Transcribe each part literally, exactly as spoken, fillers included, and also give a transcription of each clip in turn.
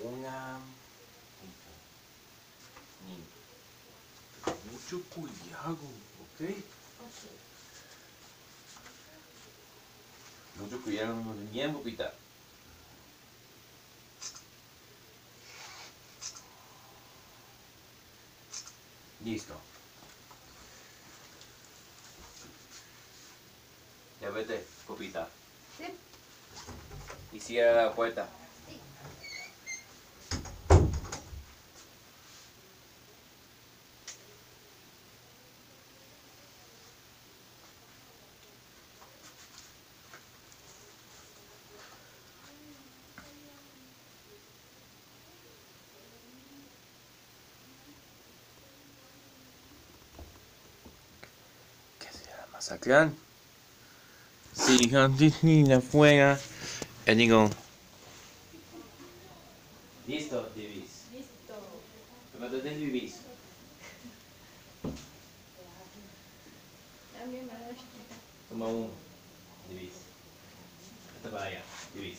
pongan mucho cuidado, ¿ok? Okay. Mucho cuidado con el miembro, pita. Listo. Ya vete, copita. Sí. Y cierra la puerta. Sí. ¿Qué se la masacran? Sí, Disney afuera. Y digo. Listo, Divis. Listo. ¿Cuánto tenés, Divis? Dame una chiquita. Toma uno, Divis. Hasta para allá, Divis.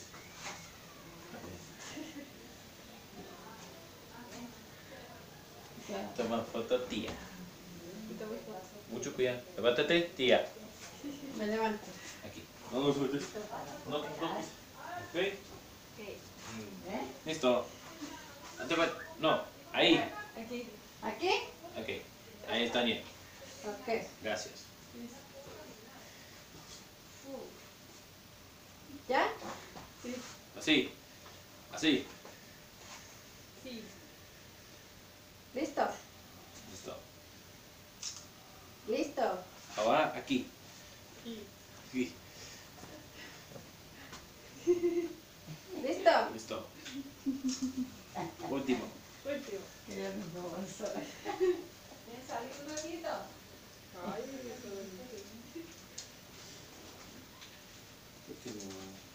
Toma foto, tía. Mucho cuidado. Levántate, tía. Me levanto. Aquí. No, no, suelte. No, no. ¿Ok? Ok. ¿Eh? Listo. No, ahí. Aquí. ¿Aquí? Ok. Ahí está bien. Ok. Gracias. ¿Ya? Sí. Así. Así. Sí. ¿Listo? Listo. ¿Listo? Ahora aquí. Sí. Aquí. ¿Listo? Listo. Último. Último. Que ya nos vamos a ver. ¿Tienes salido un ratito? Ay, Último.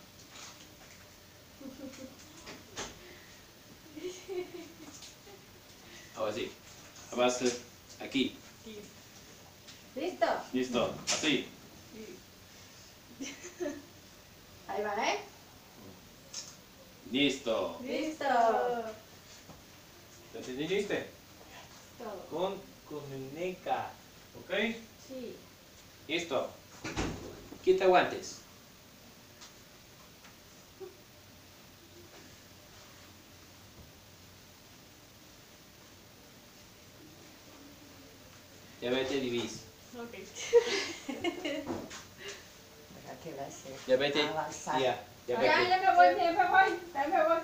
Ahora sí. Ahora sí. Aquí. sí. ¿Listo? Listo. Así. Sí. Ahí va, ¿eh? Listo. Listo. ¿Ya te viniste? Todo. Con, con muñeca. ¿Ok? Sí. Listo. Quita guantes. Ya vete, Divis. Ok. ¿Qué va a ser? Ya vete. Avanzar. Ya, ya Ya, vete. ya me voy, ya me voy, ya me voy.